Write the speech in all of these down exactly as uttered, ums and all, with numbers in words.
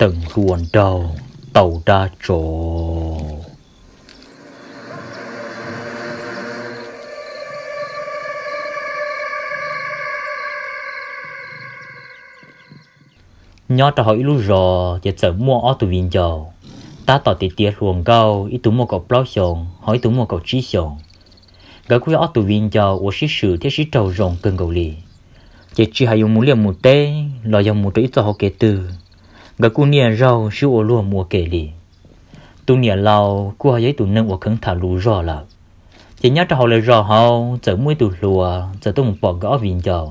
từng ruồn đầu tàu đa trổ nhớ ta hỏi lúc rồi giờ sợ mua ô tô viên dầu ta tỏ tiền tiền ruộng gạo ít tụi mua cọc bao xong hỏi tụi mua cọc chi xong cái cuối ô tô viên dầu của sĩ sử thế sĩ trâu rồng cần cầu lì chỉ chỉ hay dùng một liềm một tê lo dùng một ít cho họ kể từ cái cuối niên rau sư ô luôn mua kể lì tụi niên lâu qua giấy tụi nâng của khẩn thả lù rò là chỉ nhớ cho họ lời rò họ giờ mới tụi lùa giờ tụi một bỏ gõ viên dầu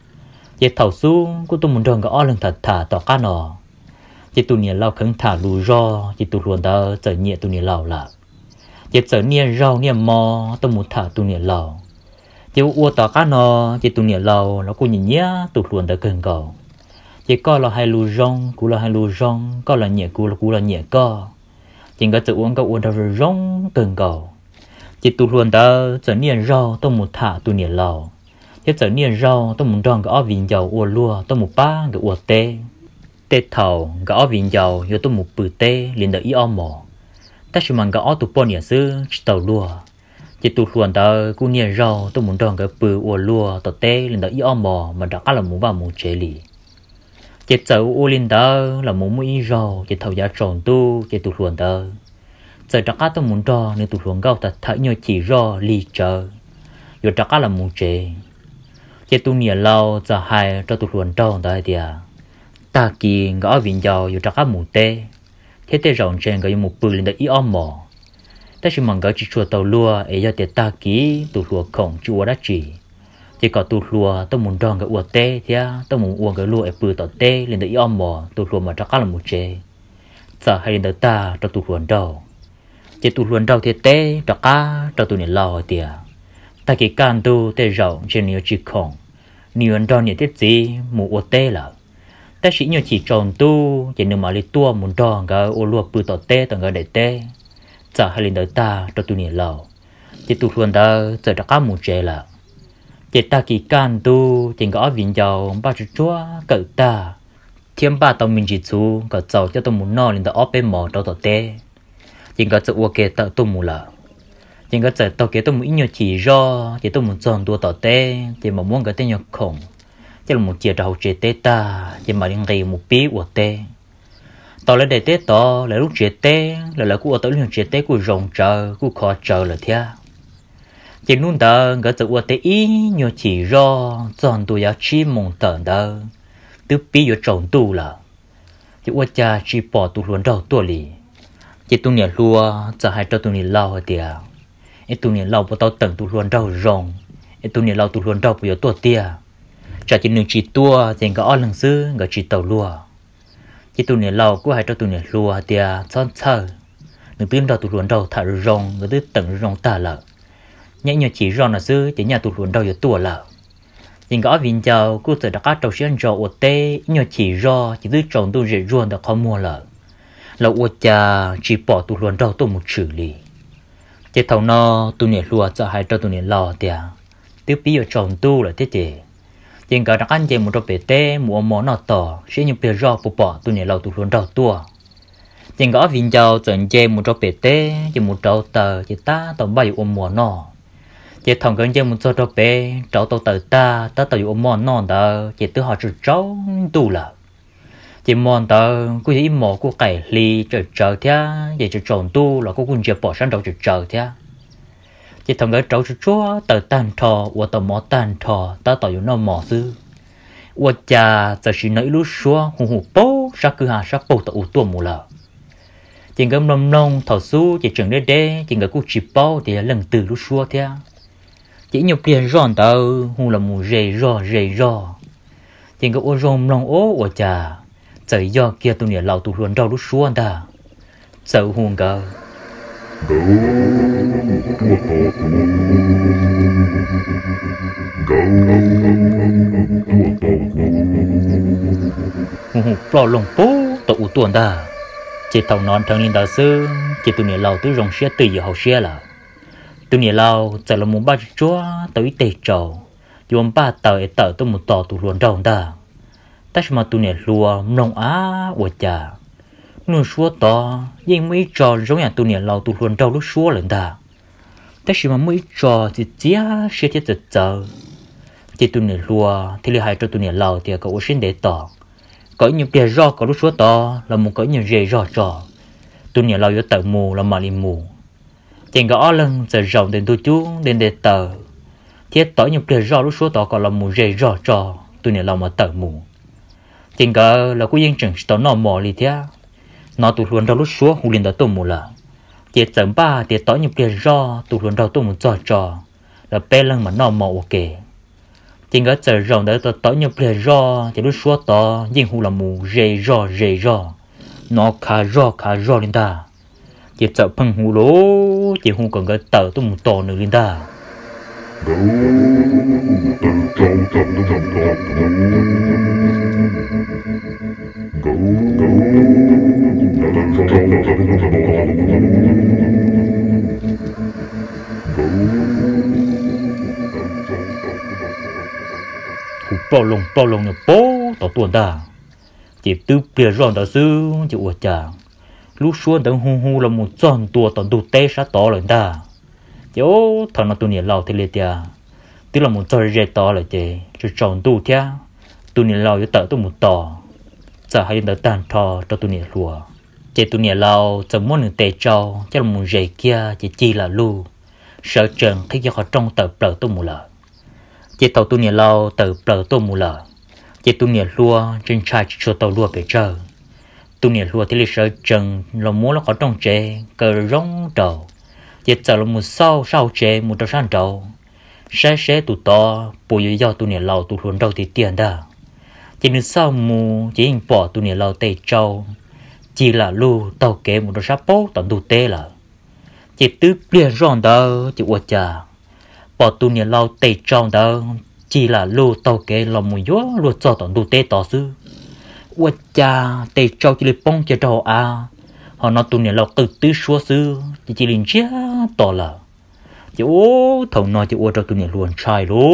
chỉ thầu xuống của tụi mình rong gõ lần thật thả tỏ cá nọ chỉ tụi niên lâu khẩn thả lù rò chỉ tụi luôn đó giờ nhẹ tụi niên lâu là chỉ giờ niên rau niên mò tụi một thả tụi niên lâu chỉ uo tỏ cá nọ chỉ tụi niên lâu nó cũng nhìn nhá tụi luôn đó cần cầu chỉ có là hai lù rong cũng là hai lù rong có là nhẹ cũng là cũng là nhẹ co chỉ có tự uống có uống đâu rong cần cầu chỉ tụi luôn đó giờ niên rau tụi một thả tụi niên lâu chỉ giờ niên rau tụi một rong có viên dầu uo lúa tụi một ba cái uo tê tê thầu có viên dầu vô tụi một bự tê liền đợi ý om mỏ ta chỉ mang có tụi bọn niên xứ tàu lúa chỉ tụi luôn đó cũng niên rau tụi một rong cái bự uo lúa tàu tê liền đợi ý om mỏ mà đã cả là muốn vào muốn chế lì chỉ giờ uo liền đó là muốn mua ý rau chỉ thầu giá tròn tu chỉ tụi luôn đó giờ đã cả tụi một rau nên tụi luôn gạo ta thấy nhau chỉ rau lì chờ vô đã cả là muốn chế chỉ tụi niên lâu giờ hai cho tụi luôn trâu đấy thì à ta kỳ ngõ viên dầu vô chắc một tê thế tê rộng trên cái một bự lên để ý om mỏ ta chỉ mong cái chỉ chùa tàu lúa ấy giờ để ta kỳ tụi lúa khổng chùa đã chỉ chỉ có tụi lúa tôi muốn tròn cái uo tê thì à tôi muốn uo cái lúa ấy bự tàu tê lên để ý om mỏ tụi lúa mà chắc là một chế giờ hai lên để ta cho tụi luôn trâu chỉ tụi luôn trâu thì tê chắc cả cho tụi niên lâu thì à ta kỳ can tu tê rộng trên nhiều chỉ khổng nhiều anh tròn nhiều tiết gì một uo tê là ta chỉ nhiều chỉ tròn tu chỉ nếu mà lấy tua muốn tròn cái ô lúa bự tọt tê tầng cái để tê giờ hai lần đầu ta cho tu niệm lâu chỉ tu luôn ta giờ đã có một chế là chỉ ta kỳ can tu chỉ có viên dầu ba chút chúa cỡ ta thêm ba tàu mình chỉ chú có giàu cho tôi muốn no lên ta ốp bên mỏ đâu tọt tê chỉ có sự ok tạo tu mù là chỉ có sự tàu kia tôi muốn nhiều chỉ do chỉ tôi muốn tròn tua tọt tê chỉ mà muốn cái tên nhiều khổng chỉ là một chiếc đầu chế tê ta chỉ mà liên gây một bí của tê tao lấy để tê to lấy lúc chế tê là là của tao liên chế tê của rồng chờ của khó chờ là thế chỉ luôn đó cái sự của tê ý nhiều chỉ do chọn tôi giá trị mong tận đó từ bí ở trồng tu là chỉ của cha chỉ bỏ tu luôn đầu tu lì chỉ tu nhà lúa giờ hai trâu tu nhà lau thì à ấy tu nhà lau của tao tận tu luôn đầu rồng ấy tu nhà lau tu luôn đầu của tu tia trả chỉ nương chỉ tua thì có lần xưa có chỉ tàu lúa chỉ tu niệm lâu của hai trâu tu niệm lúa thì chọn chờ nương tìm đầu tu luồn đầu thả rong người tới tận rong ta lợ nhảy nhờ chỉ rong là xưa chỉ nhà tu luồn đầu giờ tua lợ thì có viên giàu của từ đặc trâu xuyên rò ở tê nhờ chỉ rò chỉ tới trồng tu rễ ruộng đã khó mua lợ là ở cha chỉ bỏ tu luồn đầu tu một xử lý chỉ thầu no tu niệm lúa cho hai trâu tu niệm lâu thì tiếp bây giờ trồng tu là thế gì chỉ có đặc anh chơi một trò bể tê mua món nọ tỏ sẽ như bể rau bột bỏ tu niệm lâu tu luồn đầu tua chỉ có viên giàu chọn chơi một trò bể tê chỉ một trò tờ chỉ ta tàu bay ôm món nọ chỉ thằng cái chơi một trò trò bể trò tàu tờ ta ta tàu ôm món nọ đó chỉ tự họ chữ trâu tu là chỉ món tờ cứ chỉ mỏ của cải ly chờ chờ thế để chờ tròn tu là có quân chơi bỏ sang đầu chờ chờ thế chỉ thằng cái trâu chúa tờ tan thò và tờ mỏ tan thò ta tàu nó mỏ sư và cha giờ chỉ nói lúc xưa hùng hùng bố sa cứ hà sa bố tàu tua mù lợ chỉ cái nông nông thầu su chỉ trường đê đê chỉ cái cú chỉ bao thì lần từ lúc xưa thế chỉ nhiều tiền ròn tờ hùng là mù rề rò rề rò chỉ cái ô rồng nông ô và cha giờ do kia tụi này lao tụi luôn đâu lúc xưa ta giờ hùng cái Go tua to Go tua to Pro lồng bố tụ tuần ta chỉ thầu nón thằng linh đạo sư chỉ tụi này lao tụi rong xe từ giờ học xe là tụi này lao giờ là muốn ba chúa tới tề trầu dùng ba tờ tờ tôi một tờ tụi luôn đâu ta tất mà tụi này lùa nông á của cha luôn xua to nhưng mấy trò giống như tụi niệm lâu tụi luôn đâu lúc xua lên taแต่สิมาไม่จอจะเจ้าเสียที่จะเจอที่ตัวเนี่ยรัวที่เลี้ยให้ตัวเนี่ยเราเดี๋ยวก็อุชินเดต่อก็ยังเปลี่ยนรอก็รู้ชัวต่อเรามุก็ยังเรรอจอตัวเนี่ยเราอยู่เติมมูเรามาลิมูเจงก็อ้อลังจะรองเดินตัวจูเดินเดเตอที่ต่อยังเปลี่ยนรอรู้ชัวต่อก็เรามูเรรอจอตัวเนี่ยเรามาเติมมูเจงก็เราก็ยังจังต่อนอมอลีเทียนอตัวล้วนเรารู้ชัวหูเรียนต่อตัวมูละเจ็ดจังบ้าเจ็ดต่อยังเปลี่ยนรอตัวล้วนเราตัวมูจอจอแล้วเปลังมันนอมอโอเคจริงก็เจอรองได้ต่อต่อยังเปลี่ยนรอจะรู้ชัวต่อยิ่งหูละมูเรรอเรรอนอคารอคารอลินดาเจ็ดจะพังหูโลเจ็ดหูก่อนก็เต่าตัวมูต่อหนึ่งลินดาหูเปล่าลงเปล่าลงเนี่ยโป๊ต่อตัวดาเจ็บตื้อเปลี่ยนร้อนต่อซื้อจะอวดจางลูกชวนดังหูหูละมูจอนตัวต่อดูเตะซะต่อเลยดาเจ้าทางนั้นตัวเนี่ยเราที่เลียที่เรามูจอยเรต่อเลยเจ้จะจอนดูเท้าตัวเนี่ยเราจะเตะตัวมูต่อจะให้เดินตามทอตัวตัวเนี่ยรัวเจ้าตัวเนี่ยเราจะม้วนหนึ่งเตะเจ้าจะมูเรเกียจะจีละลูsợ chừng khi cho họ trong tờ bờ tôi mù lợ chỉ tàu tôi nhảy lâu tờ bờ tôi mù lợ chỉ tôi nhảy lúa trên trái cho tàu lúa về chờ tôi nhảy lúa thì lịch sợ chừng là muốn là họ trong chế cờ rong đầu chỉ chờ là một sau sau chế một đầu sang đầu sẽ sẽ tụt to bùi do tôi nhảy lâu tôi luôn đầu thì tiền đó chỉ nên sau mù chỉ hình bỏ tôi nhảy lâu tây châu chỉ là lu tàu kế một đầu sáp bố tận tụ tê là chỉ tứ pliên rong đó chỉ uất trà bỏ tu niệm lâu tây trong đó chỉ là lô tàu kế lòng mùi gió lô cho tận tu tê tỏ sư uất trà tây trong chỉ là bông cho đầu à họ nói tu niệm lâu từ tứ xua sư chỉ chỉ liền chia tỏ là chỉ ô thầu nói chỉ uất cho tu niệm luôn trai lô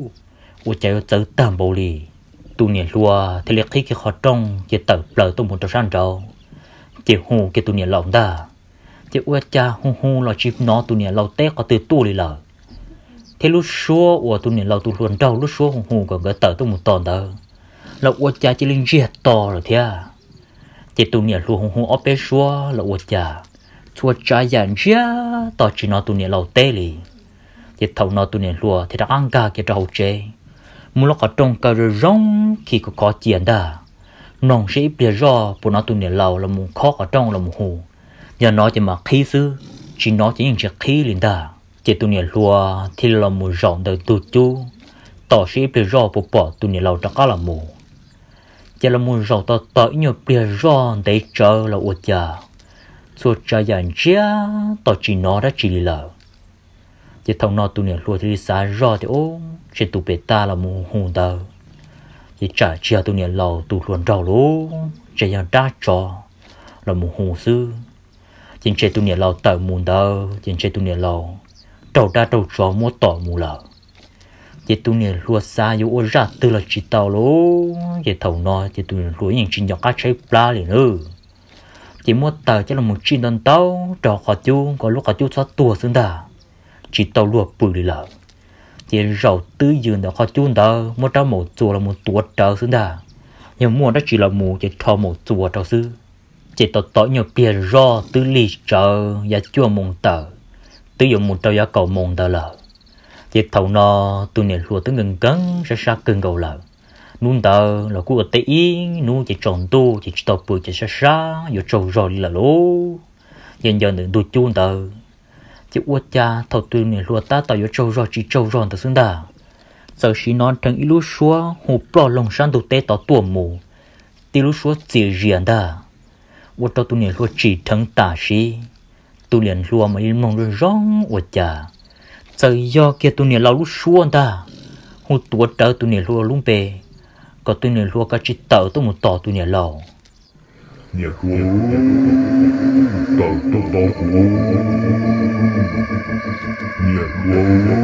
uất trà cho tam bồ lì tu niệm lùa thì liệt khi cái khó trong chỉ tập lời tu một trò san trâu chỉ hù cái tu niệm lòng ta chỉ uất cha hung hung là chip nó tụi này lâu tết có từ tu đi lờ thế lúc xưa uất tụi này lâu tụi luôn đâu lúc xưa hung hung còn cái tờ tụi một tòn đó là uất cha chỉ linh giết to rồi thế chỉ tụi này luôn hung hung ở bên xưa là uất cha xưa cha dàn chia to chỉ nó tụi này lâu tết đi chỉ thầu nó tụi này luôn thì đã ăn cả cái trâu chế muốn lúc ở trong cái rong khi có có tiền đó nòng sĩ bia rò của nó tụi này lâu là muốn khó ở trong là muốn hù giờ nó chỉ mà khí sư chỉ nó chỉ những chiếc khí liền ta chỉ tụi này lùa thì là mù rộng đời tụt chú tỏ sĩ bia rò bộ bỏ tụi này lâu cho cá là mù chỉ là mù rộng tỏ tỏ nhiều bia rò để chờ là uất già suốt trời dàn chia tỏ chỉ nó đã chỉ lờ chỉ thằng nó tụi này lùa thì xa rò thì ô chỉ tụi bê ta là mù hùng tờ chỉ trả chia tụi này lâu tụi luôn rau lú chỉ yang đá trò là mù hùng sư trên chế tu niệm lâu tờ mù đâu trên chế tu niệm lâu đầu đa đầu chó mua tỏ mù lợ chế tu niệm lúa xa yếu ô ra từ là chỉ tàu lố chế thầu nói chế tu niệm lúa những chuyện nhỏ cá cháy pla liền ư chế mua tờ chắc là một chuyện đơn tàu trò khó chú có lúc khó chú xóa tua xứng đà chỉ tàu lúa bự đi lợ chế rau tứ dương đã khó chú đâu mua ra một chùa là một tuột trở xứng đà nhưng mua đó chỉ là mù chế thò một chùa trò sư chỉ tao tao nhiều bia rò tứ lì chờ và chua mông tờ tứ dụng một tàu giá cầu mông tờ lợ chỉ thầu nó tu niệm lúa tứ ngừng cấn sẽ sát cơn cầu lợ nún tờ là cú ở tây yên nún chỉ tròn tu chỉ tao bự chỉ sát sát vừa trâu rò đi là lố dần dần đừng tu chun tờ chỉ uất cha thầu tu niệm lúa ta tao vừa trâu rò chỉ trâu rò tờ xứng đà giờ xí non thằng ilu xua hộp lo lòng san tu tê tao tuồng mù ilu xua chỉ riêng đà uất tao tu niệm lúa chỉ thằng tả xí tu niệm lúa mà in mong rồi rong uất cha giờ do kia tu niệm lao lúc xua ta hụt tuột trở tu niệm lúa lung bề có tu niệm lúa cả chỉ tờ tu một tỏ tu niệm lao nhà cô tờ tu tờ cô nhà cô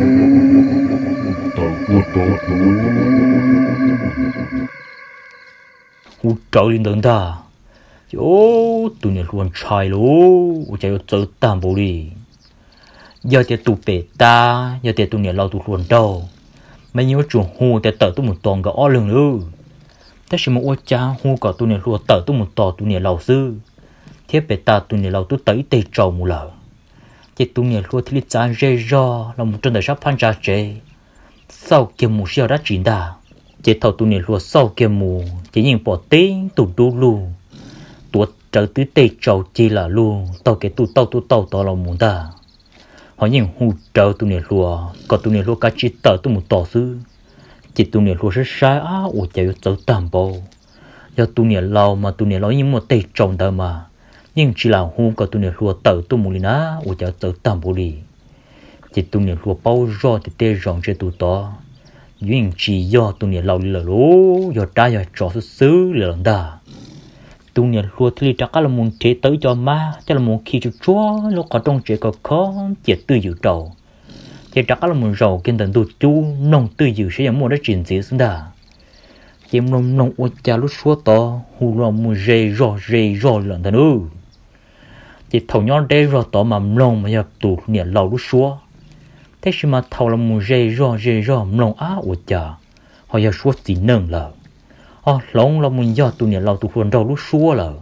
tờ tu tờ cô hụt trở lên đường ta ô tụi này luôn trai luôn ủa chạy cho tạm bố đi giờ thì tụi bể ta giờ thì tụi này lâu tụi luôn đâu mấy nhiêu chuồng hù thì tờ tụi một tòn cái ó lưng nữa thế chỉ một ô cha hù cả tụi này luôn tờ tụi một tò tụi này lâu sư thế bể ta tụi này lâu tụi tới tây trầu một lợ chỉ tụi này luôn thì chán rê ro là một trận đời sắp phan ra chế sau kia mù siêu đã chín đà chỉ thầu tụi này luôn sau kia mù chỉ nhìn bỏ tiếng tụi đu luôn tụi trở tới tây trầu chỉ là luôn tàu cái tụi tàu tụi tàu tàu là muốn ta họ nhìn hù trở tụi này luôn còn tụi này luôn cả chỉ tờ tụi một tò sư chỉ tụi này luôn rất sai á ủa chạy走tạm bộ do tụi này lâu mà tụi này lâu như một tây trồng đó mà nhưng chỉ là hù còn tụi này luôn tờ tụi một liền á ủa chạy走tạm bộ đi chỉ tụi này luôn bao rõ thì tê rong trên tụi to nhưng chỉ do tụi này lâu lờ lố do trái do trò xứ xứ lần đó tụi này luôn thì chắc là muốn thế tới cho má chắc là muốn khi cho chúa lúc có trong trẻ có khó chỉ tư dự đầu chỉ chắc là muốn giàu kinh tận tụi chú nông tư dự sẽ muốn đã chuyển gì xuống đó chỉ nông nông ô cha lúc xua to hù lo muốn rê rò rê rò lần đó nữa chỉ thầu nhon đê rò to mà nông mà nhập tụi này lâu lúc xua thế mà thầu là muốn rê rò rê rò nông á ô cha họ giờ xua chỉ nâng là ờ lòng là muốn do tụi này lâu tụi luôn đâu lúc xua là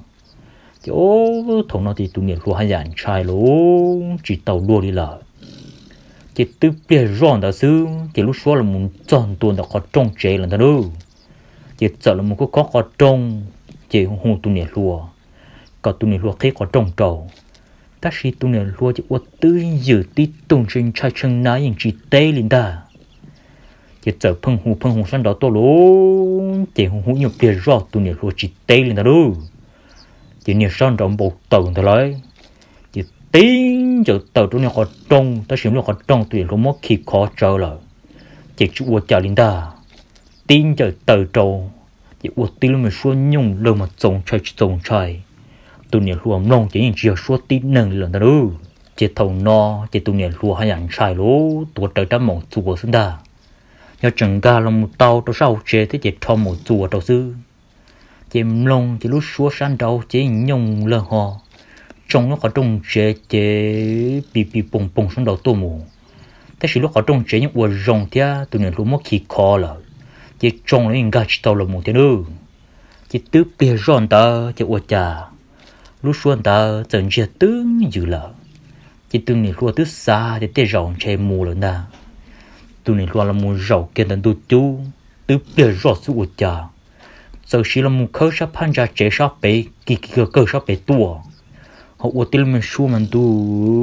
chỗ thằng nó thì tụi này luôn hay dàn trai luôn chỉ tàu đua đi là chỉ tự biết rõ đó xứ chỉ lúc xua là muốn chọn tuần đã có trong chế lần đó chỉ sợ là muốn có có có trong chỉ hùng tụi này luôn còn tụi này luôn thấy có trong trầu ta chỉ tụi này luôn chỉ uất tư dự tí tung trên trai chân ná những chỉ tê lên ta chỉ sợ phăng hù phăng hù sang đó to luôn chỉ hù hù nhiều tiền rõ tụi này luôn chỉ tê lên ta đâu chỉ nhiều sang đó bộ tàu ta lấy chỉ tính giờ tàu tụi này có trong ta xem là có trong tụi này có mất khi khó chờ là chỉ chú uất trả lên ta tính giờ tàu trâu chỉ uất tí luôn mà xuân nhung lơ mà trồng trái trồng trái tụi này luôn nông chỉ những chiều xuân tí nâng lên ta đâu chỉ thầu no chỉ tụi này luôn hay ăn trái luôn tụi trời đã mỏng chùa xuống ta nhớ chẳng ga là một tàu tàu sau chế thế chỉ cho một chùa tàu sư chỉ lông chỉ lúc xua san đầu chỉ nhung lơ ho trong nó có trong chế chế bị bị bùng bùng sang đầu tô mù thế chỉ lúc có trong chế những uổng rồng thia tụi này lúc mất khí khó là chỉ trong nó những gà chỉ tàu là một thế nữa chỉ tứ bia ròn ta chỉ uổng trà lúc xuân ta dần chia tứ dữ là chỉ tụi này lúc tứ xa để tê rồng chế mù lần ta tụi này luôn là muốn giàu kiến tận tụi chú tụi bia rõ sự uổng trà giờ chỉ là muốn khơi sắp han ra chế sắp bể kỳ kỳ cơ sắp bể tua họ uổng tiền mình xua mình tu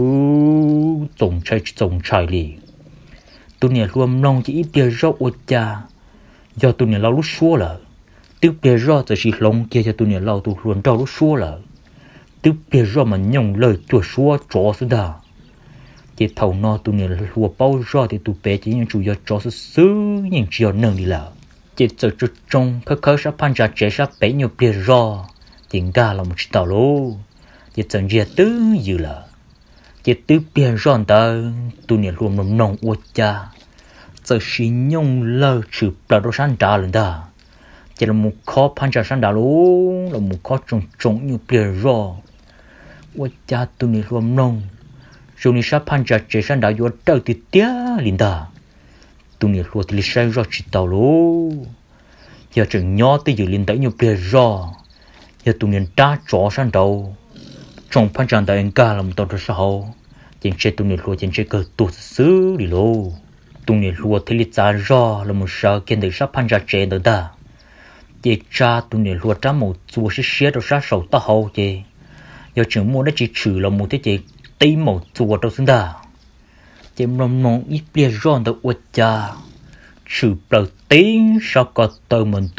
trồng trái trồng trái lì tụi này luôn nông chỉ ít bia rõ uổng trà do tụi này lâu lúc xua là tụi bia rõ giờ chỉ lông kia cho tụi này lâu tụi luôn đâu lúc xua là tụi bia rõ mà nhung lời chua xua chó xuống đó chỉ thầu no tụi này lùa bao rõ thì tụi bé chỉ những chủ yếu cho sự xứ những chỉ ở nâng đi là chỉ giờ chút trong khơi khơi sắp phan ra chế sắp bé nhiều bia rõ chỉ ga là một chiếc tàu lô chỉ chân chia tứ dữ là chỉ tứ bia rõ ta tụi này luôn nồng nồng uất cha giờ chỉ nhung lơ chụp là đồ san đá lên ta chỉ là một khó phan ra san đá lô là một khó trồng trồng nhiều bia rõ uất cha tụi này luôn nồng rồi ni sắp phan chặt chế sang đảo vô đầu thì tiếc linh ta, tụi này luôn thì sai rõ chỉ tàu lố, giờ chừng nhỏ tới giờ linh tới nhiều bề rõ, giờ tụi này đã chó sang đầu, trong phan chặt đại anh ca làm tàu rất sao, chính chế tụi này luôn chính chế cơ tụt xứ đi lố, tụi này luôn thì lịch ra rõ là một sao kiến được sắp phan chặt chế được ta, chỉ cha tụi này luôn trả một chúa sẽ xé được sát sầu ta hậu chứ, giờ chừng mua đã chỉ trừ là một thế chứ tí một chùa đâu xứng đà chỉ mong mong ít bia ròn đâu uất cha sự đầu tiên sao có tờ mình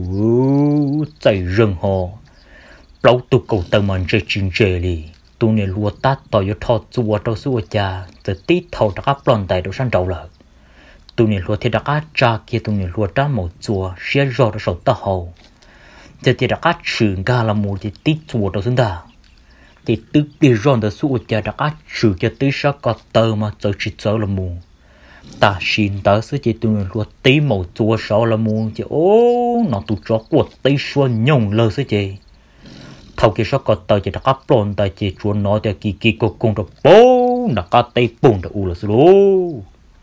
tu chạy rừng hồ lâu tu cầu tờ mình chơi chuyện chơi đi tu này lúa tát tỏi vô thọ chùa đâu xứ uất cha từ tí thầu đã áp lon tài đâu sang đầu là tu này lúa thì đã áp cha kia tu này lúa đã một chùa xé rò đã sầu ta hầu giờ thì đã áp trường ga là một thì tí chùa đâu xứng đà thì tự biết rằng đó số cha đã áp trừ cho tới sao có tờ mà giờ chỉ giờ là mù ta xin ta sẽ chỉ tụi nó tí màu chua sao là mù chỉ ô nó tụi chó của tí xuân nhung lơ sẽ chỉ thầu kia sao có tờ chỉ đã cắp lon tờ chỉ chuồn nó thì kỳ kỳ cô cùng được bố đã cá tây bùng được u là số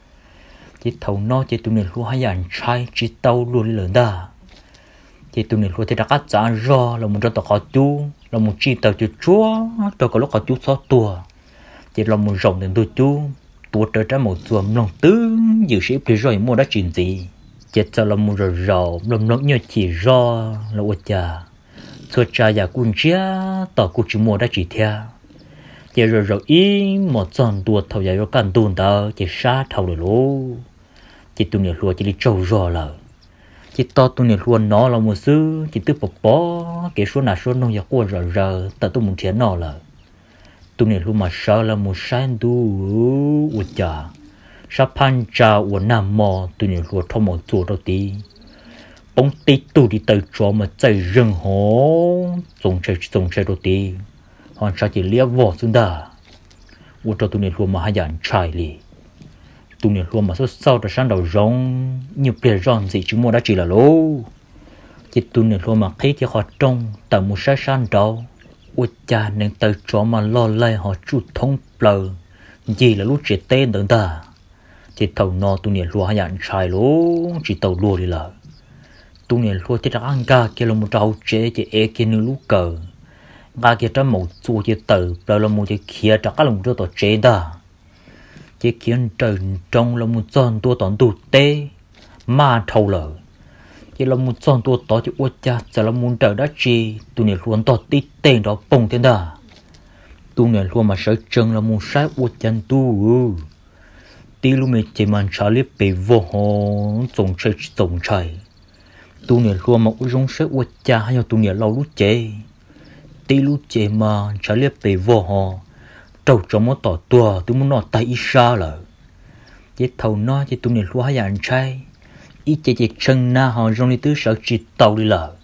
chỉ thầu nó chỉ tụi này luôn hay ăn trai chỉ tàu luôn lớn đà chỉ tụi này luôn thì đã cá trả rõ là một trong tàu khó chú là một chi tàu chú chúa tàu có lúc khó chú sáu tua chỉ là một rồng đến tôi chú tua trở ra một chuồng lòng tứ dự sĩ bị rồi mua đã chuyện gì chỉ cho là một rồi rầu lòng nó như chỉ rõ là ôi cha thôi cha già quân chia tao cũng chỉ mua đã chỉ theo giờ rồi rồi ý một tròn tua thầu giờ rồi cần tuôn tao chỉ sát thầu được luôn chỉ tụi này luôn chỉ đi trâu rò là chỉ to tụi này luôn nó là một sư chỉ tự bỏ bỏ cái số nào số nông gia quân rồi rồi tao tụi muốn thiệt nó là tụi này luôn mà sao là một sáng du ủa cha sắp pan cha ủa nam mò tụi này luôn thông một chỗ đầu tiên ông tây tu đi tới chỗ mà chạy rừng hố dùng chơi dùng chơi đầu tiên họ sao chỉ lia vỏ xuống đà ủa cho tụi này luôn mà hai dàn trai li tụi này luôn mà số sau đã sang đầu rong nhiều bề rong gì chúng mua đã chỉ là lố chỉ tụi này luôn mà thấy cái họ trông tại một sai san đầu ủa cha nên tới chỗ mà lo lay họ chút thông bờ gì là lúc trẻ tên等等chỉ thầu no tụi này luôn hai dàn trai lố chỉ tàu luôn đi là tụi này luôn chỉ đã ăn cá kia là một trâu chế chỉ e kia như lú cờ gà kia trong một chua chỉ tử rồi là một chỉ kia đã các lòng cho tổ chế đó chỉ kiến trời trong là một con tua tòn tụt tê mà thâu lờ chỉ là một con tua to chỉ uất cha sẽ là một trời đất chi tụi này luôn to tí tên đó bông thế đó tụi này luôn mà sợ chân là một sai uất chân tu tí lúc mình chỉ mang trả liếp bị vô hồn trồng chơi trồng chơi tụi này luôn mà uống giống sẽ uất cha hay là tụi này lâu lúc chế tí lúc chế mà trả liếp bị vô hồn trâu trong một tỏ tua tụi muốn nó tay ít xa lợ chỉ thầu nó chỉ tụi này luôn hay ăn chay ít chỉ chỉ chân na họ trong đi tứ sợ chỉ tàu đi lợ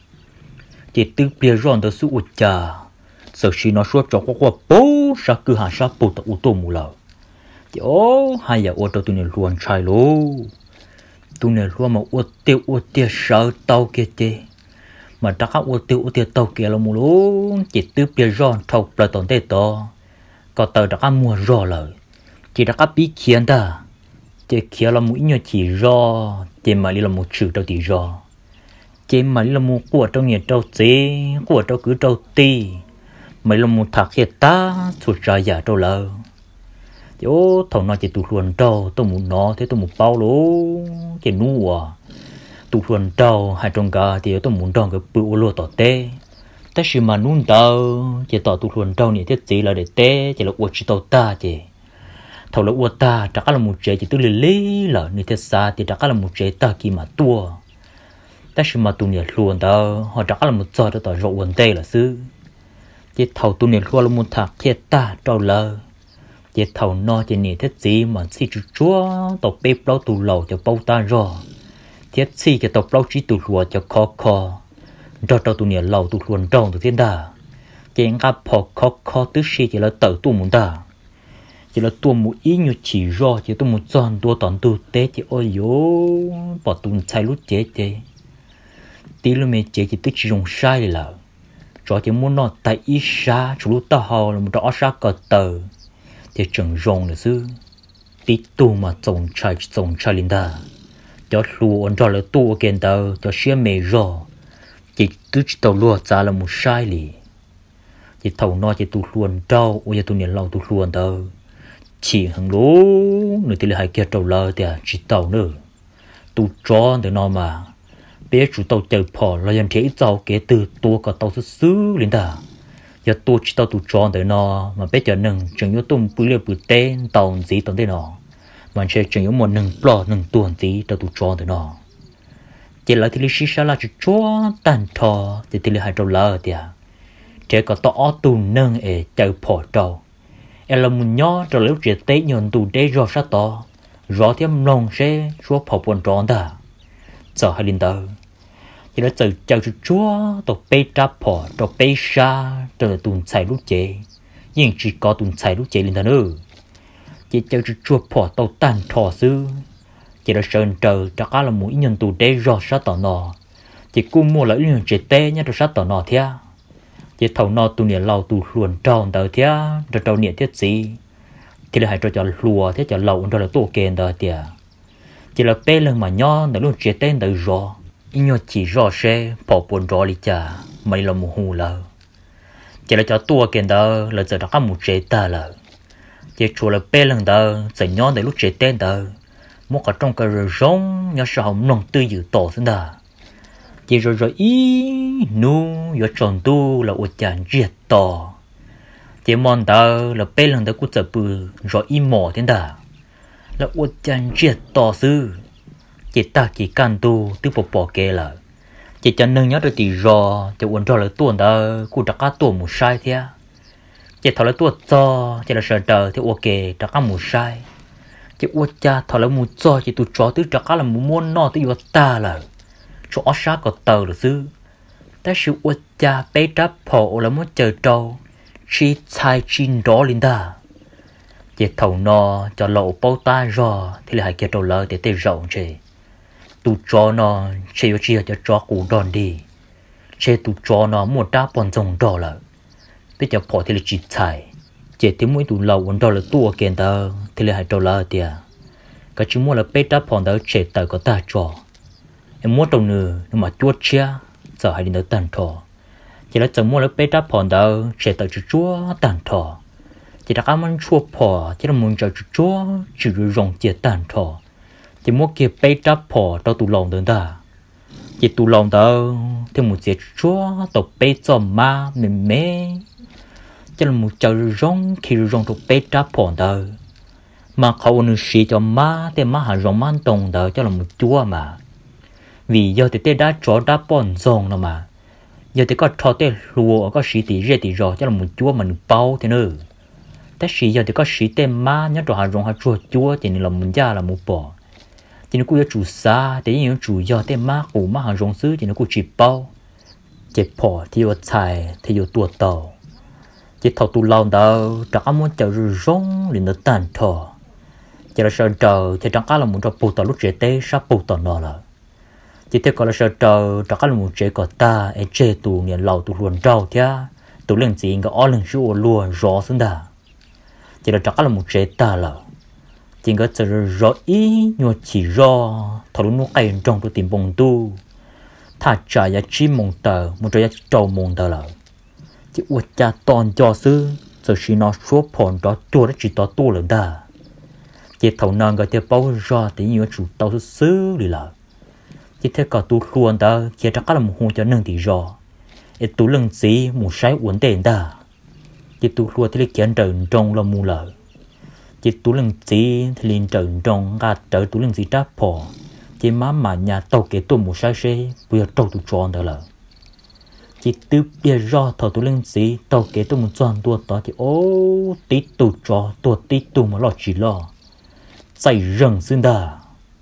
chỉ tứ bia ròn tới suốt cha sợ chỉ nó suốt trong qua bố sa cứ hàng sa bù tàu ô tô mù lợ chỉ ô hay giờ ô tô tụi này luôn chay luôn tụi này luôn mà ô tiêu ô tiêu sợ tàu kia chứ mà ta khác ô tiêu ô tiêu tàu kia là mù luôn chỉ tứ bia ròn thầu là tòn tê to có tờ đã ăn mua rò lời chỉ đã ăn bí kiến ta chỉ kia là mũi nhựa chỉ rò chỉ mà đi là một chữ đâu thì rò chỉ mà đi là một của trong nhà đâu chế của đâu cứ đâu ti mấy là một thạc hiện ta sụt ra giả đâu lờ chỗ thằng nó chỉ tụt luồn đâu tôi muốn nó thế tôi muốn bao lố chỉ nua tụt luồn đâu hai trong cả thì tôi muốn đòn cái bự lúa tỏ tê ta chỉ mà nung tàu chỉ tỏ tụt luồn tàu này thiết gì là để té chỉ là uất chỉ tàu ta chỉ thầu là uất ta chắc là một chế chỉ tôi lì lì là này thiết xa thì chắc là một chế ta kia mà tua ta chỉ mà tụi này luồn tàu họ chắc là một giờ đó tàu rộ quần tê là xứ chỉ thầu tụi này luồn là một thạc thiết ta trâu lờ chỉ thầu no chỉ này thiết gì mà xí chú chúa tàu bếp lâu tụ lầu cho bao ta rồi thiết xí cái tàu lâu chỉ tụ lùa cho khó khó cho cho tụi này lâu tụi luôn trong tụi thiên đà chỉ ngáp phò khó khó tứ sĩ chỉ là tự tụi muốn đà chỉ là tụi muốn ý như chỉ rõ chỉ tụi muốn chọn tụi toàn tụi tế chỉ ôi dố bỏ tụi sai lút chế chế tí lúc mình chế chỉ tụi chỉ dùng sai là cho chỉ muốn nó tại ý xa chủ lúc ta hào là một rõ xa cờ tờ thì chẳng rong là sư tí tụi mà trồng trái trồng trái linh đà cho luôn cho là tụi kiện tờ cho xe mê rõ chỉ tứ chỉ tàu lúa ra là một sai lì chỉ thầu nó chỉ tụt luồn trâu ôi giờ tụi này lâu tụt luồn tàu chỉ hàng lố người thì là hai kia tàu lơ thì chỉ tàu nữa tụt tròn để nó mà bé chủ tàu chạy phò là dân thế giàu kế từ tua cả tàu xứ xứ lên ta giờ tôi chỉ tàu tụt tròn để nó mà bé chờ nừng chừng yếu tôm bự liều bự tên tàu gì tàu tên nó mà chơi chừng yếu một nừng plot nừng tuần gì tàu tụt tròn để nó chỉ là thì lý sĩ là chỉ chúa tàn thọ thì thì lý hai trâu lơ thì à trẻ có tỏ tù nâng ở chạy phò trâu em là một nhỏ rồi nếu trẻ tế nhọn tù đế rõ sát to rõ thêm lòng sẽ chúa phò buồn tròn ta giờ hai linh tờ chỉ là từ chạy cho chúa tàu bê tráp phò tàu bê xa rồi tùn xài lúc chế nhưng chỉ có tùn xài lúc chế linh tờ nữa chỉ chạy cho chúa phò tàu tàn thọ sư chỉ là sơn trời chắc là mũi nhân tù đế rõ sát tỏ nọ chỉ cung mua lại những chế tê nhá rồi sát tỏ nọ thea chỉ thầu nó tu niệm lâu tu luồn tròn đời thế rồi trâu niệm thiết gì thì là hai trâu cho lùa thế cho lâu rồi là tu kèn đời tiệt chỉ là bê lần mà nhỏ để luôn chia tên đời rõ nhưng chỉ rõ xe bỏ buồn rõ đi chả mấy là mù hù lờ chỉ là cho tua kèn đời là giờ đã có một chế ta lờ chỉ chùa là bê lần đời giờ nhỏ để lúc chia tên đời một cái trong cái rong nhỏ sao không nông tư dự tổ xin đà chỉ rồi rồi ý nu yo tròn tu là ô chán giết to chỉ mòn tờ là bê lần tờ cút giờ bự rồi ý mỏ thế đà là ô chán giết to sư chỉ ta chỉ can tu từ bỏ bỏ kê là chỉ cho nâng nhớ được tỷ rò chỉ uốn rồi là tuần tờ cút đặt cá tuần một sai thế chỉ thọ là tuần cho chỉ là sợ tờ thì ok đặt cá một sai chỉ ô cha thọ là một cho chỉ tụt chó từ đặt cá là một môn nọ từ ta là chỗ ở sát có tờ được chứ ta sự ô cha bé đáp phổ là muốn chờ trâu chi sai chín đó linh ta chỉ thầu nó cho lộ bao ta rồi thì là hai kia trâu lỡ để tê rộng chứ tụ chó nó chỉ có chia cho chó cũ đòn đi chỉ tụ chó nó muốn đáp bọn rồng đỏ là bây giờ phổ thì là chỉ sai chỉ thì mỗi tụ lầu đó là tua kiện tờ thì là hai trâu lỡ tiệt cái chỉ muốn là bé đáp phổ đó chỉ tờ có ta cho em muốn trâu nữa nhưng mà chuột chia giờ hay đi tới tàn thọ chỉ là chẳng muốn là bé đáp phòn đâu sẽ tới chú chúa tàn thọ chỉ là cảm ơn chúa phò chỉ là muốn cho chú chúa chỉ rồi rong chia tàn thọ chỉ muốn kia bé đáp phò đâu tụ lòng đến ta chỉ tụ lòng đâu thì một chiếc chúa tụ bé cho ma mềm mê chỉ là một chờ rong khi rong tụ bé đáp phòn đâu màเขานึกสีcho ma thì ma hàng rong man tông đâu cho là một chúa mà vì giờ thì tê đã cho đã bòn rong rồi mà giờ thì có cho tê lùa có sĩ tỷ rê tỷ rồi cho là một chúa mình bao thế nữa thế sĩ giờ thì có sĩ tê ma nhớ cho hàng rong hàng chúa chúa thì là mình ra là một bỏ thì nó cũng chủ xa thì những chủ giờ tê ma của ma hàng rong xứ thì nó cũng chỉ bao chỉ bỏ thì ở xài thì ở tua tàu chỉ thầu tu lâu đâu đã muốn chờ rong liền nó tàn thọ chỉ là sợ chờ thì chẳng có là muốn cho bù tàu lúc trẻ tê sắp bù tàu nọ là chỉ thấy có là sợ chờ cho các một chế có ta ấy chế tù nghiền lầu tù luồn trâu thia tù lên gì cái ó lên chú luồn rõ xứng đà chỉ là cho các một chế ta là chỉ có chờ rõ ý nhưng chỉ rõ thầu lúc nó cày trong tôi tìm bông tu thà trả giá chi mông tờ một trái trâu mông tờ là chỉ uất cha toàn cho sư giờ chỉ nó số phòn đó chua đó chỉ to tu lần đà chỉ thầu nâng cái tiêu bao rõ thì nhiều chủ tàu sư đi là chỉ thấy cả tu luôn ta kia chắc là một hôm cho nâng thì rõ ít tu lưng gì một sai uốn tiền ta chỉ tu luôn thì kiến trần trong là mù lợ chỉ tu lưng gì thì liền trần trong gạt trở tu lưng gì đáp phò chỉ má mà nhà tàu kế tu một sai xe bây giờ tàu tu tròn đó là chỉ từ bây giờ thầu tu lưng gì tàu kế tu một tròn tua đó thì ô tí tu trò tua tí tu mà lo chỉ lo say rừng xin đà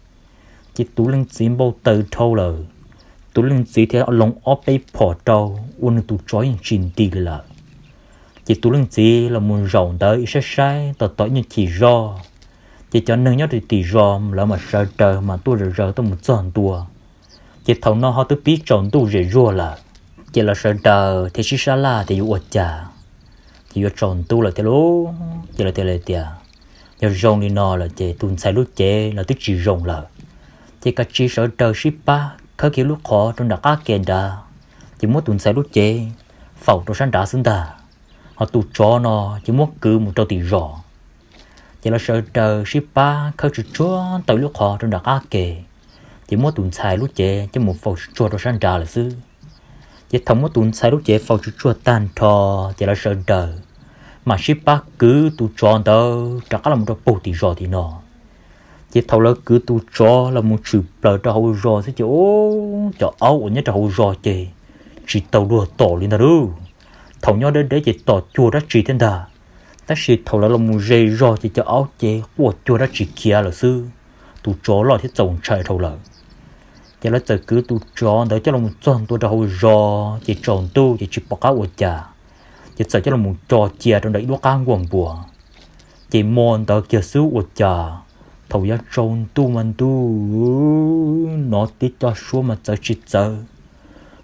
chỉ tú linh chỉ bao từ thâu là tú linh chỉ theo lòng ốp bay phò trâu uốn tú trói chìm đi là chỉ tú linh chỉ là muốn rộng tới sai sai tao tao như chỉ do chỉ cho nên nhớ thì chỉ do là mà sợ trời mà tôi rồi rồi tôi một chọn tua chỉ thầu nó họ tôi biết chọn tôi rồi rồi là chỉ là sợ trời thì chỉ xa la thì uất chả thì uất chọn tôi là thế lố chỉ là thế là tiệt nhớ rong đi nó là chỉ tuần sai lúc chế là tức chỉ rong là chỉ cả chỉ sợ trời ship ba khởi kiểu lúc khó trong đặc các kèn đà chỉ muốn tuần sai lúc chế phẩu trong sân đá xứng đà họ tụt chó nó chỉ muốn cứ một trâu tỷ rõ chỉ là sợ trời ship ba khởi chỉ chúa tới lúc khó trong đặc các kề chỉ muốn tuần sai lúc chế chỉ một phẩu chua trong sân đá là xứ chỉ thống muốn tuần sai lúc chế phẩu chua tan thò chỉ là sợ trời mà ship ba cứ tụt chó đâu đặc các là một trâu bổ tỷ rõ thì nó chỉ thầu là cứ tu cho là một chữ bờ cho hậu rò thế chứ ô cho áo nhớ cho hậu rò chứ chỉ tàu đua tỏ lên đó thầu nhau đến đấy chỉ tỏ chua đó chỉ thế đà ta chỉ thầu là một dây rò chỉ cho áo chứ của chua đó chỉ kia là sư tu cho là thế chồng chạy thầu là chỉ là từ cứ tu cho đấy cho là một chọn tu cho hậu rò chỉ chọn tu chỉ chỉ bọc áo của cha chỉ sợ cho là một trò chia trong đấy đua cang quần bùa chỉ mòn đó kia sư của cha thầu ya trông tu man tu nó tí cho số mà chơi chỉ chơi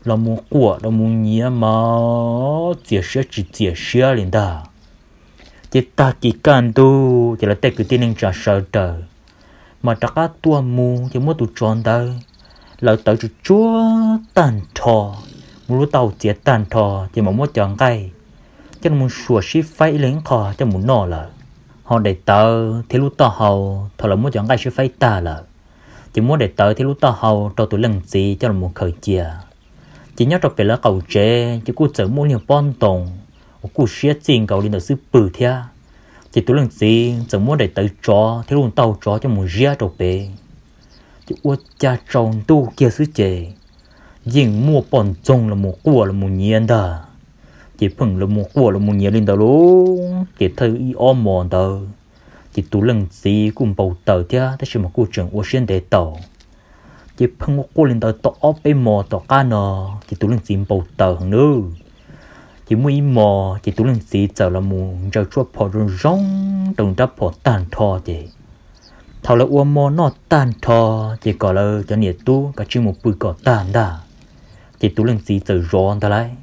là mua của là mua nhía mà chia sẻ chỉ chia sẻ liền ta chỉ ta chỉ cần tu chỉ là tay cứ tin nên trả sợ trời mà tất cả tua mù chỉ mua tu tròn ta là tới chú chúa tàn thọ mua tàu chia tàn thọ chỉ mà mua chọn cây cho nên muốn sửa xí phải lấy khó cho muốn nọ là họ để tờ thì lúc tao hầu thôi là muốn chọn cây xí phải ta là chỉ muốn để tờ thì lúc tao hầu tao tụi lần gì cho là muốn khởi chia chỉ nhớ cho bé là cầu chế chỉ cú chở mua nhiều bon tông cú xé tiền cầu đi đầu sư bự thia chỉ tụi lần gì chở mua để tới chó thì luôn tàu chó cho muốn ria cho bé chỉ uất cha tròn tu kia sư chế riêng mua bon tông là một cua là một nhiên đó chỉ phừng là một cua là một nhiên lên đầu luôn chỉ thấy y ôm mòn đầu chỉ tụi lần gì cũng bầu tờ thia thế chỉ mà cú trưởng uất xuyên để tàu chỉ phăng một cô lên tờ tọ bé mò tọ cá nọ chỉ tụi lần chìm bầu tờ hơn nữa chỉ mua mò chỉ tụi lần gì giờ là mù giờ chua phò rong rong đồng đắp phò tàn thò vậy thảo là uo mò nọ tàn thò chỉ có là cho nhiệt tu cả chim một bụi cỏ tàn đà chỉ tụi lần gì giờ rò ta lại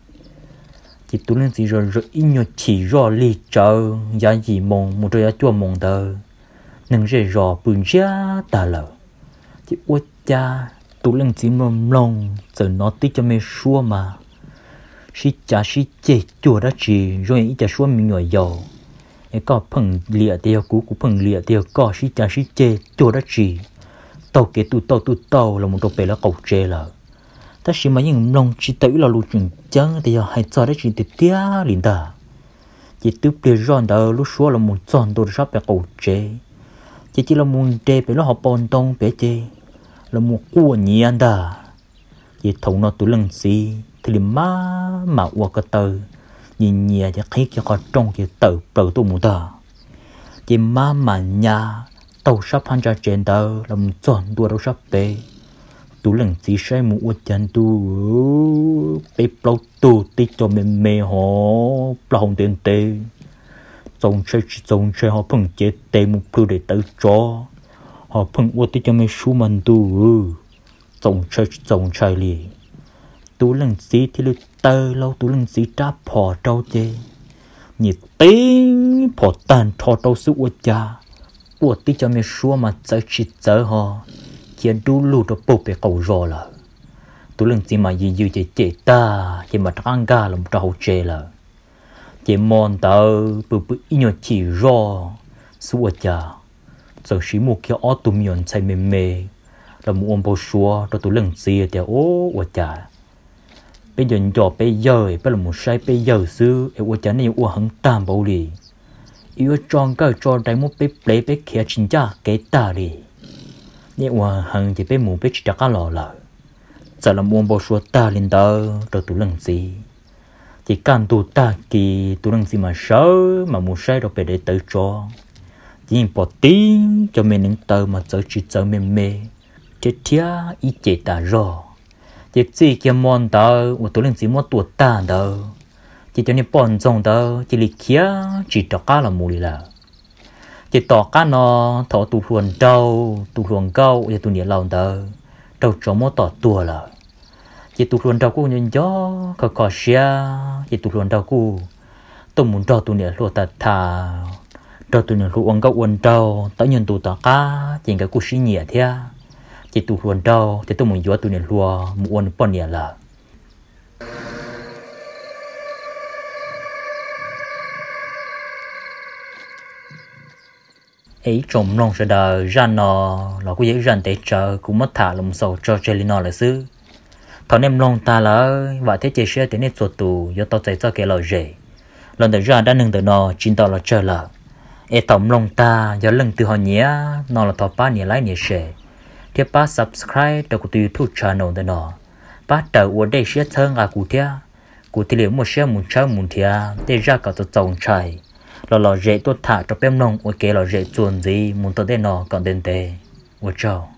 chỉ tụi lần gì rồi rồi in nhột chỉ rò lì chờ giá gì mong một đôi chua mong tờ nâng rề rò bự giá ta lờ chỉ uo cha tụi lần chỉ mồm lòng giờ nó tí cho mẹ xua mà xí cha xí chê chùa đó chỉ rồi ít cha xua mình ngồi dầu ấy có phần lìa tiêu cú cú phần lìa tiêu có xí cha xí chê chùa đó chỉ tàu kế tụ tàu tụ tàu là một tàu bể là cầu chê là ta xí mà những lòng chỉ tự là lụt chừng chân thì hay cho đó chỉ để tia liền ta chỉ tiếp bề ròn đó lúc xua là một tròn đồ sắp bể cầu chê chỉ chỉ là một chê bể nó học bòn tông bể chê là một cua nhiên đó chỉ thấu nó tụi lần gì thì má mà qua cái tờ nhìn nhẹ cho thấy cái con trong cái tờ tờ tụi mù ta chỉ má mà nhà tàu sắp han ra trên tờ là một tròn đua đâu sắp về tụi lần gì sai một uất chân tu bị bao tu tí cho mềm mềm họ bao hồng tiền tê trồng chơi trồng chơi họ phun chết tê một thứ để tới cho họ phun uất tí cho mấy số mình tu trồng chơi trồng chơi liền tu lần gì thì lúc tơ lâu tu lần gì trả phò trâu chê nhiệt tiếng phò tàn thọ trâu sự uất cha uất tí cho mấy số mà chơi chỉ chơi họ khiến tu lù cho bố bề cầu rò là tu lần gì mà gì gì chê chê ta chê mà trăng ga là một trâu chê là chê mòn tơ bự bự ít nhột chỉ rò sự uất cha giờ chỉ một cái ô tô miền chạy mềm mềm là một ông bố xua cho tụi lần gì thì ô ô chả bây giờ nhỏ bây giờ bây là một sai bây giờ xưa ô chả này ô hăng tam bảo đi yêu tròn cái cho đại một bé bé bé kia chính cha cái ta đi nhưng ô hăng thì bé một bé chỉ cả lò lợ giờ là một ông bố xua ta lên đó cho tụi lần gì chỉ cần tụi ta kỳ tụi lần gì mà sợ mà một sai đâu bé để tự cho chỉ bỏ tiếng cho mình những tờ mà giờ chỉ giờ mềm mềm chết thia ít chết ta rồi chết gì kia mòn tờ của tôi lên chỉ muốn tuột ta đâu chỉ cho nên bọn trong tờ chỉ lịch kia chỉ cho cá là mùi là chỉ tỏ cá nó thọ tụ luồn đâu tụ luồn câu để tụ nhẹ lòng tờ đâu cho muốn tỏ tua là chỉ tụ luồn đâu cũng như gió có cỏ xia chỉ tụ luồn đâu cũng tôi muốn cho tụ nhẹ luôn ta thà cho tụi nó uống gạo uống trâu tự nhiên tụi ta cá chỉ cái cú xí nhẹ thế chỉ tụi uống trâu thì tụi mình vô tụi nó lùa muốn uống bao nhiêu là ấy trồng nông sẽ đờ ra nó là có dễ rành để chờ cũng mất thả lồng sầu cho chơi nó là xứ thằng em nông ta là và thế chơi xe thì nên chuột tù do tao chạy cho cái lò rể lần đầu ra đã nâng từ nó chín tao là chơi là e tổng lòng ta giờ lần từ họ nhé nó là thọ ba nhé lại nhé share tiếp ba subscribe cho của YouTube channel đó nó ba đầu ở đây share thằng à cụ thia cụ thì liệu một share một chơi một thia để ra cả cho trồng trái là lò rễ tôi thả cho bém nông ở cái lò rễ chuồn gì muốn tới đây nó còn đến tệ ở châu